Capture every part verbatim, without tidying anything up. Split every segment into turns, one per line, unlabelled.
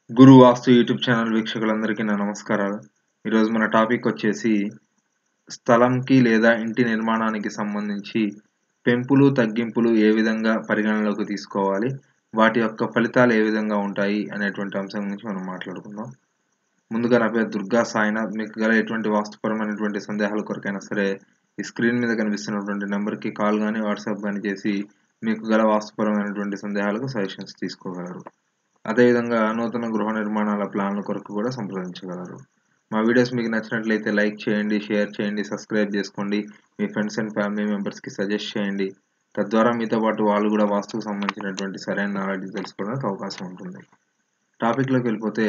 గురువాస్తు YouTube channel వీక్షకులందరికీ నా నమస్కారాలు. ఈరోజు మన టాపిక్ వచ్చేసి స్థలంకి లేదా ఇంటి నిర్మాణానికి సంబంధించి పెంపులు, తగ్గింపులు ఏ విధంగా పరిగణనలోకి తీసుకోవాలి? వాటి యొక్క ఫలితాలు ఏ విధంగా ఉంటాయి? అనేటువంటి అంశం గురించి మనం మాట్లాడుకుందాం. ముందుగా నా పేరు దుర్గా సాయినాథ్. మీకు గల ఎటువంటి వాస్తుపరమైనటువంటి సందేహాల కొరకైనా సరే ఈ స్క్రీన్ మీద కనిపిస్తున్నటువంటి నెంబర్కి కాల్ కానీ వాట్సాప్ కానీ చేసి మీకు గల వాస్తుపరమైనటువంటి సందేహాలకు సజెషన్స్ తీసుకోగలరు. అదేవిధంగా నూతన గృహ నిర్మాణాల ప్లాన్ల కొరకు కూడా సంప్రదించగలరు. మా వీడియోస్ మీకు నచ్చినట్లయితే లైక్ చేయండి, షేర్ చేయండి, సబ్స్క్రైబ్ చేసుకోండి. మీ ఫ్రెండ్స్ అండ్ ఫ్యామిలీ మెంబర్స్కి సజెస్ట్ చేయండి. తద్వారా మీతో పాటు వాళ్ళు కూడా వాస్తుకు సంబంధించినటువంటి సరైన నాలెడ్జ్ తెలుసుకోవడానికి అవకాశం ఉంటుంది. టాపిక్లోకి వెళ్ళిపోతే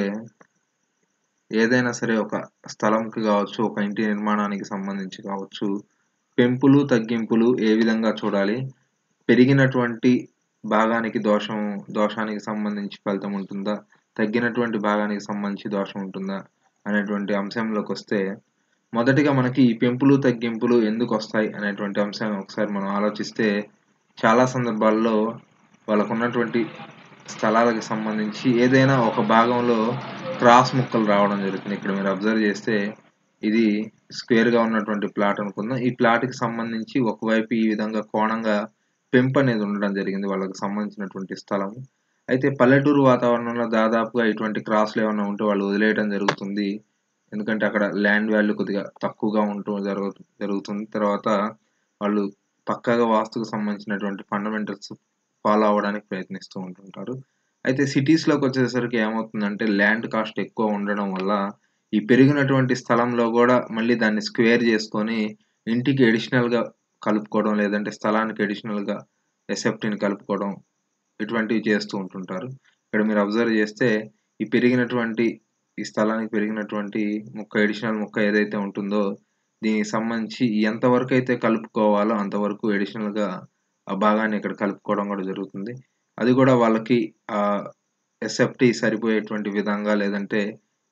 ఏదైనా సరే ఒక స్థలంకి కావచ్చు, ఒక ఇంటి నిర్మాణానికి సంబంధించి కావచ్చు, పెంపులు, తగ్గింపులు ఏ విధంగా చూడాలి? పెరిగినటువంటి భాగానికి దోషం దోషానికి సంబంధించి ఫలితం ఉంటుందా? తగ్గినటువంటి భాగానికి సంబంధించి దోషం ఉంటుందా? అనేటువంటి అంశంలోకి వస్తే మొదటిగా మనకి ఈ పెంపులు, తగ్గింపులు ఎందుకు వస్తాయి అనేటువంటి అంశాన్ని ఒకసారి మనం ఆలోచిస్తే చాలా సందర్భాల్లో వాళ్ళకున్నటువంటి స్థలాలకు సంబంధించి ఏదైనా ఒక భాగంలో క్రాస్ ముక్కలు రావడం జరుగుతుంది. ఇక్కడ మీరు అబ్జర్వ్ చేస్తే ఇది స్క్వేర్‌గా ఉన్నటువంటి ప్లాట్ అనుకుందాం. ఈ ప్లాట్‌కి సంబంధించి ఒకవైపు ఈ విధంగా కోణంగా పెంపు అనేది ఉండడం జరిగింది వాళ్ళకి సంబంధించినటువంటి స్థలం. అయితే పల్లెటూరు వాతావరణంలో దాదాపుగా ఇటువంటి క్రాస్‌లు ఏమన్నా ఉంటే వాళ్ళు వదిలేయడం జరుగుతుంది. ఎందుకంటే అక్కడ ల్యాండ్ వాల్యూ కొద్దిగా తక్కువగా ఉంటూ జరుగు జరుగుతుంది. తర్వాత వాళ్ళు పక్కాగా వాస్తుకు సంబంధించినటువంటి ఫండమెంటల్స్ ఫాలో అవ్వడానికి ప్రయత్నిస్తూ ఉంటుంటారు. అయితే సిటీస్‌లోకి వచ్చేసరికి ఏమవుతుందంటే ల్యాండ్ కాస్ట్ ఎక్కువ ఉండడం వల్ల ఈ పెరిగినటువంటి స్థలంలో గూడా మళ్ళీ దాన్ని స్క్వేర్ చేసుకొని ఇంటికి అడిషనల్‌గా కలుపుకోవడం, లేదంటే స్థలానికి అడిషనల్‌గా ఎసెప్ట్‌ని కలుపుకోవడం ఇటువంటివి చేస్తూ ఉంటుంటారు. ఇక్కడ మీరు అబ్జర్వ్ చేస్తే ఈ పెరిగినటువంటి ఈ స్థలానికి పెరిగినటువంటి ముక్క అడిషనల్ ముక్క ఏదైతే ఉంటుందో దీనికి సంబంధించి ఎంతవరకైతే కలుపుకోవాలో అంతవరకు అడిషనల్‌గా ఆ భాగాన్ని ఇక్కడ కలుపుకోవడం కూడా జరుగుతుంది. అది కూడా వాళ్ళకి ఆహ్, ఎసెప్టీ సరిపోయేటువంటి విధంగా, లేదంటే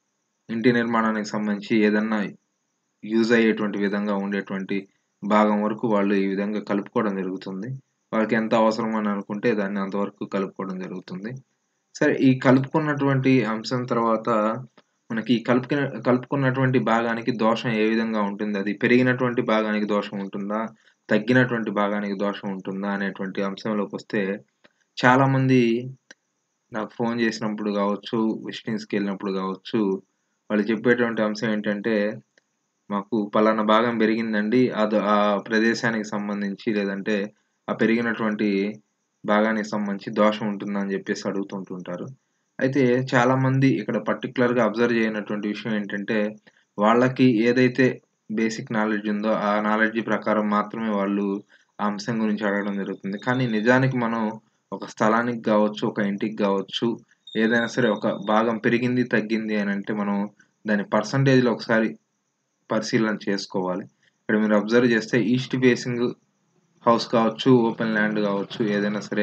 ఇంటి నిర్మాణానికి సంబంధించి ఏదన్నా యూజ్ అయ్యేటువంటి విధంగా ఉండేటువంటి భాగం వరకు వాళ్ళు ఈ విధంగా కలుపుకోవడం జరుగుతుంది. వాళ్ళకి ఎంత అవసరం అని అనుకుంటే దాన్ని అంతవరకు కలుపుకోవడం జరుగుతుంది. సరే, ఈ కలుపుకున్నటువంటి అంశం తర్వాత మనకి ఈ కలుపుకున్న కలుపుకున్నటువంటి భాగానికి దోషం ఏ విధంగా ఉంటుంది? అది పెరిగినటువంటి భాగానికి దోషం ఉంటుందా? తగ్గినటువంటి భాగానికి దోషం ఉంటుందా? అనేటువంటి అంశంలోకొస్తే చాలామంది నాకు ఫోన్ చేసినప్పుడు గావచ్చు, విజిటింగ్స్‌కెళ్ళినప్పుడు గావచ్చు, వాళ్ళు చెప్పేటువంటి అంశం ఏంటంటే, మాకు పలానా భాగం పెరిగిందండి. అద ఆ ప్రదేశానికి సంబంధించి, లేదంటే ఆ పెరిగినటువంటి భాగానికి సంబంధించి దోషం ఉంటుందా అని జెప్పేసి అడుగుతుంటుంటారు. అయితే చాలామంది ఇక్కడ పర్టిక్యులర్‌గా అబ్జర్వ్ చేయనటువంటి విషయం ఏంటంటే, వాళ్ళకి ఏదైతే బేసిక్ నాలెడ్జ్ ఉందో, ఆ నాలెడ్జ్ ప్రకారం మాత్రమే వాళ్ళు ఆ అంశం గురించి అడగడం జరుగుతుంది. కానీ నిజానికి మనం ఒక స్థలానికి గావచ్చు, ఒక ఇంటికి గావచ్చు, ఏదైనా సరే ఒక భాగం పెరిగింది, తగ్గింది అనంటే మనం దాని పర్సెంటేజ్‌లో ఒకసారి పరిశీలన చేసుకోవాలి. ఇక్కడ మీరు అబ్జర్వ్ చేస్తే ఈస్ట్ ఫేసింగ్ హౌస్ కావచ్చు, ఓపెన్ ల్యాండ్ గావచ్చు, ఏదైనా సరే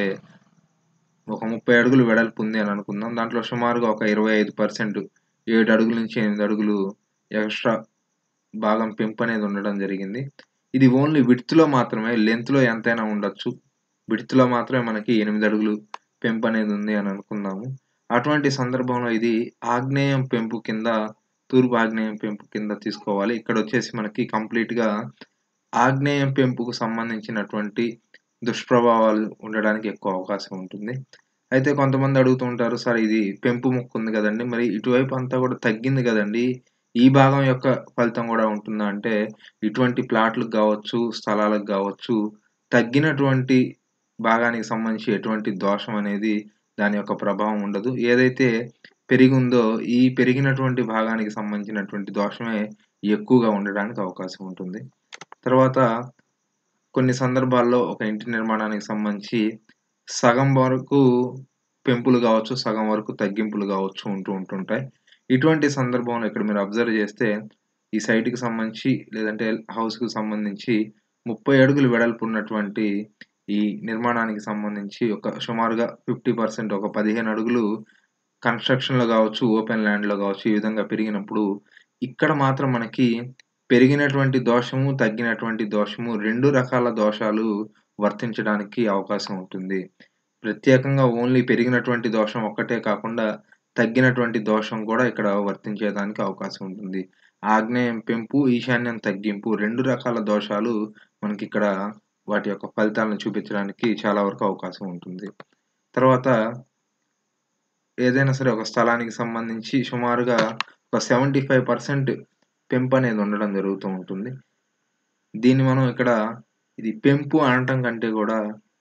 ఒక ముప్పై అడుగులు వెడల్పు ఉంది అని అనుకుందాం. దాంట్లో సుమారుగా ఒక ఇరవై ఐదు శాతం ఏడు అడుగుల నుంచి ఎనిమిది అడుగులు ఎక్స్‌ట్రా భాగం పెంపనేది ఉండడం జరిగింది. ఇది ఓన్లీ విడ్త్‌లో మాత్రమే. లెంగ్త్‌లో ఎంతైనా ఉండొచ్చు. విడ్త్‌లో మాత్రమే మనకి ఎనిమిది అడుగులు పెంపనేది ఉంది అని అనుకుందాము. అటువంటి సందర్భంలో ఇది ఆగ్నేయం పెంపు కింద, తూర్పు ఆగ్నేయం పెంపు కింద తీసుకోవాలి. ఇక్కడొచ్చేసి మనకి కంప్లీట్‌గా ఆగ్నేయం పెంపుకు సంబంధించినటువంటి దుష్ప్రభావాలు ఉండడానికి ఎక్కువ అవకాశం ఉంటుంది. అయితే కొంతమంది అడుగుతూ ఉంటారు, సార్ ఇది పెంపు ముక్క ఉంది గదండీ! మరి ఇటువైపు అంతా గూడా తగ్గింది గదండీ! ఈ భాగం యొక్క ఫలితం గూడా ఉంటుందా అంటే, ఇటువంటి ప్లాట్‌లకు గావచ్చు, స్థలాలకు గావచ్చు, తగ్గినటువంటి భాగానికి సంబంధించి ఎటువంటి దోషం అనేది దాని యొక్క ప్రభావం ఉండదు. ఏదైతే పెరిగుందో ఈ పెరిగినటువంటి భాగానికి సంబంధించినటువంటి దోషమే ఎక్కువగా ఉండడానికి అవకాశం ఉంటుంది. తర్వాత కొన్ని సందర్భాల్లో ఒక ఇంటి నిర్మాణానికి సంబంధించి సగం వరకు పెంపులు గావచ్చు, సగం వరకు తగ్గింపులు గావచ్చు ఉంటూ ఉంటుంటాయి. ఇటువంటి సందర్భంలో ఇక్కడ మీరు అబ్జర్వ్ చేస్తే ఈ సైట్‌కి సంబంధించి, లేదంటే హౌస్‌కి సంబంధించి ముప్పై అడుగులు వెడల్పు ఉన్నటువంటి ఈ నిర్మాణానికి సంబంధించి ఒక సుమారుగా యాభై శాతం ఒక పదిహేను అడుగులు కన్‌స్ట్రక్షన్‌లో గావచ్చు, ఓపెన్ ల్యాండ్‌లో గావచ్చు ఈ విధంగా పెరిగినప్పుడు ఇక్కడ మాత్రం మనకి పెరిగినటువంటి దోషము, తగ్గినటువంటి దోషము రెండు రకాల దోషాలు వర్తించడానికి అవకాశం ఉంటుంది. ప్రత్యేకంగా ఓన్లీ పెరిగినటువంటి దోషం ఒక్కటే కాకుండా తగ్గినటువంటి దోషం కూడా ఇక్కడ వర్తించేదానికి అవకాశం ఉంటుంది. ఆగ్నేయం పెంపు, ఈశాన్యం తగ్గింపు రెండు రకాల దోషాలు మనకిక్కడ వాటి యొక్క ఫలితాలను చూపించడానికి చాలా వరకు అవకాశం ఉంటుంది. తర్వాత ఏదైనా సరే ఒక స్థలానికి సంబంధించి సుమారుగా ఒక డెబ్బై ఐదు శాతం పెంపనేది ఉండడం జరుగుతూ ఉంటుంది. దీన్ని మనం ఇక్కడ ఇది పెంపు అనటం కంటే గూడా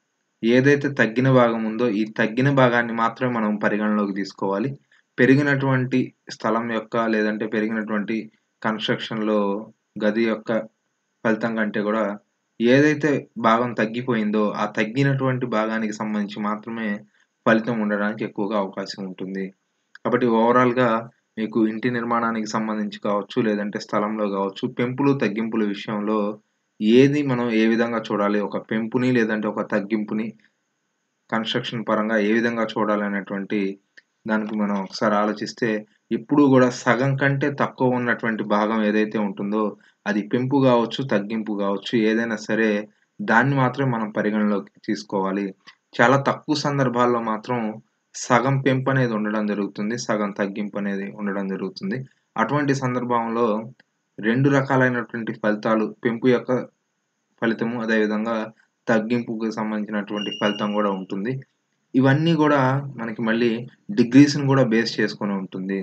ఏదైతే తగ్గిన భాగం ఉందో, ఈ తగ్గిన భాగాన్ని మాత్రమే మనం పరిగణలోకి తీసుకోవాలి. పెరిగినటువంటి స్థలం యొక్క లేదంటే పెరిగినటువంటి కన్‌స్ట్రక్షన్‌లో గది యొక్క ఫలితం కంటే గూడా ఏదైతే భాగం తగ్గిపోయిందో, ఆ తగ్గినటువంటి భాగానికి సంబంధించి మాత్రమే ఫలితం ఉండడానికి ఎక్కువగా అవకాశం ఉంటుంది. కాబట్టి ఓవరాల్‌గా మీకు ఇంటి నిర్మాణానికి సంబంధించి కావచ్చు, లేదంటే స్థలంలో గావచ్చు, పెంపులు, తగ్గింపుల విషయంలో ఏది మనం ఏ విధంగా చూడాలి? ఒక పెంపుని లేదంటే ఒక తగ్గింపుని కన్‌స్ట్రక్షన్ పరంగా ఏ విధంగా చూడాలనేటువంటి దానికి మనం ఒకసారి ఆలోచిస్తే, ఎప్పుడూ గూడా సగం కంటే తక్కువ ఉన్నటువంటి భాగం ఏదైతే ఉంటుందో, అది పెంపు గావచ్చు, తగ్గింపు గావచ్చు, ఏదైనా సరే దాన్ని మాత్రమే మనం పరిగణలోకి తీసుకోవాలి. చాలా తక్కువ సందర్భాల్లో మాత్రం సగం పెంపనేది ఉండడం జరుగుతుంది. సగం తగ్గింపనేది ఉండడం జరుగుతుంది. అటువంటి సందర్భంలో రెండు రకాలైనటువంటి ఫలితాలు పెంపు యొక్క ఫలితము, అదేవిధంగా తగ్గింపుకు సంబంధించినటువంటి ఫలితం గూడా ఉంటుంది. ఇవన్నీ గూడా మనకి మళ్ళీ డిగ్రీస్‌ని గూడా బేస్ చేసుకొని ఉంటుంది.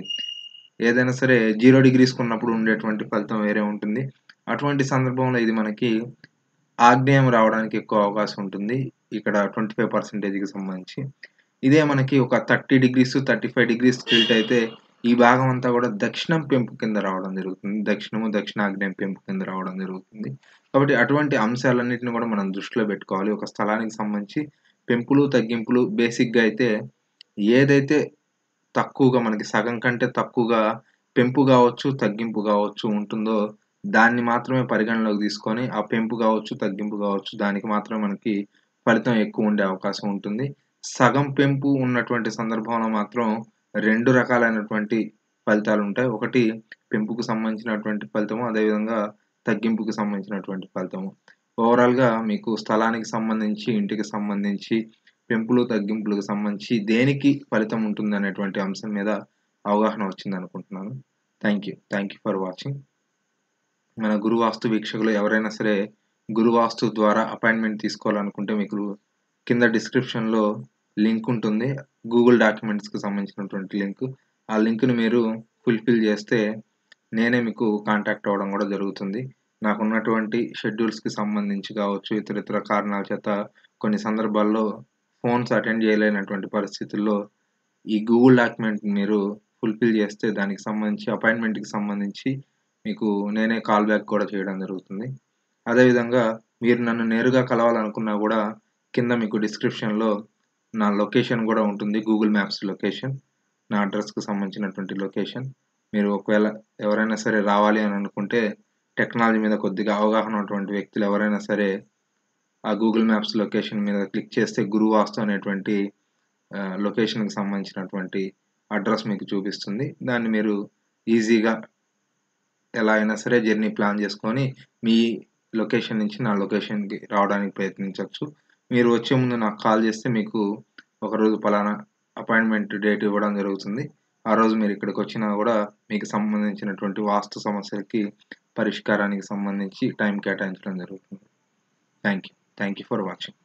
ఏదైనా సరే జీరో డిగ్రీస్‌కున్నప్పుడు ఉండేటువంటి ఫలితం వేరే ఉంటుంది. అటువంటి సందర్భంలో ఇది మనకి ఆగ్నేయం రావడానికి ఎక్కువ అవకాశం ఉంటుంది. ఇక్కడ ఇరవై ఐదు శాతం సంబంధించి. ఇదే మనకి ఒక ముప్పై డిగ్రీస్, ముప్పై ఐదు డిగ్రీస్ టిల్ట్ అయితే ఈ భాగం అంతా గూడా దక్షిణం పెంపు కింద రావడం జరుగుతుంది. దక్షిణము, దక్షిణాగ్నేయం పెంపు కింద రావడం జరుగుతుంది. కాబట్టి అటువంటి అంశాలన్నిటిని గూడా మనం దృష్టిలో పెట్టుకోవాలి. ఒక స్థలానికి సంబంధించి పెంపులు, తగ్గింపులు బేసిక్‌గా అయితే ఏదైతే తక్కువగా మనకి సగం కంటే తక్కువగా పెంపు గావచ్చు, తగ్గింపు గావచ్చు ఉంటుందో దాన్ని మాత్రమే పరిగణలోకి తీసుకొని, ఆ పెంపు గావచ్చు, తగ్గింపు గావచ్చు దానికి మాత్రమే మనకి ఫలితం ఎక్కువ ఉండే అవకాశం ఉంటుంది. సగం పెంపు ఉన్నటువంటి సందర్భంలో మాత్రం రెండు రకాలైనటువంటి ఫలితాలుంటాయి. ఒకటి పెంపుకు సంబంధించినటువంటి ఫలితము, అదేవిధంగా తగ్గింపుకు సంబంధించినటువంటి ఫలితము. ఓవరాల్‌గా మీకు స్థలానికి సంబంధించి, ఇంటికి సంబంధించి, పెంపులు, తగ్గింపులకు సంబంధించి దేనికి ఫలితం ఉంటుందనేటువంటి అంశం మీద అవగాహన వచ్చిందనుకుంటున్నాను. Thank you. Thank you for watching. మన గురువాస్తు వీక్షకులు ఎవరైనా సరే గురువాస్తు ద్వారా అపాయింట్‌మెంట్ తీసుకోవాలనుకుంటే మీకు కింద డిస్క్రిప్షన్‌లో లింక్ ఉంటుంది. గూగుల్ డాక్యుమెంట్స్‌కి సంబంధించినటువంటి లింక్. ఆ లింక్‌ని మీరు ఫుల్‌ఫిల్ చేస్తే నేనే మీకు కాంటాక్ట్ అవ్వడం గూడా జరుగుతుంది. నాకున్నటువంటి షెడ్యూల్స్‌కి సంబంధించి కావచ్చు, ఇతర ఇతర కారణాల చేత కొన్ని సందర్భాల్లో ఫోన్స్ అటెండ్ చేయలేనటువంటి పరిస్థితుల్లో ఈ గూగుల్ డాక్యుమెంట్ మీరు ఫుల్‌ఫిల్ చేస్తే దానికి సంబంధించి అపాయింట్‌మెంట్‌కి సంబంధించి మీకు నేనే కాల్ బ్యాక్ కూడా చేయడం జరుగుతుంది. అదేవిధంగా మీరు నన్ను నేరుగా కలవాలనుకున్నా గూడా కింద మీకు డిస్క్రిప్షన్‌లో నా లొకేషన్ గూడా ఉంటుంది. Google maps location. నా అడ్రెస్‌కి సంబంధించినటువంటి లొకేషన్. మీరు ఒకవేళ ఎవరైనా సరే రావాలి అని అనుకుంటే టెక్నాలజీ మీద కొద్దిగా అవగాహన ఉన్నటువంటి వ్యక్తులు ఎవరైనా సరే ఆ గూగుల్ మ్యాప్స్ లొకేషన్ మీద క్లిక్ చేస్తే గురువాస్తు అనేటువంటి ఆహ్, లొకేషన్‌కి సంబంధించినటువంటి అడ్రెస్ మీకు చూపిస్తుంది. దాన్ని మీరు ఈజీగా ఎలా అయినా సరే జర్నీ ప్లాన్ చేసుకొని మీ లొకేషన్ నుంచి నా లొకేషన్‌కి రావడానికి ప్రయత్నించొచ్చు. మీరు వచ్చే ముందు నాకు కాల్ చేస్తే మీకు ఒకరోజు పలానా అపాయింట్‌మెంట్ డేట్ ఇవ్వడం జరుగుతుంది. ఆ రోజు మీరు ఇక్కడికొచ్చినా గూడా మీకు సంబంధించినటువంటి వాస్తు సమస్యలకి పరిష్కారానికి సంబంధించి టైం కేటాయించడం జరుగుతుంది. Thank you. Thank you for watching.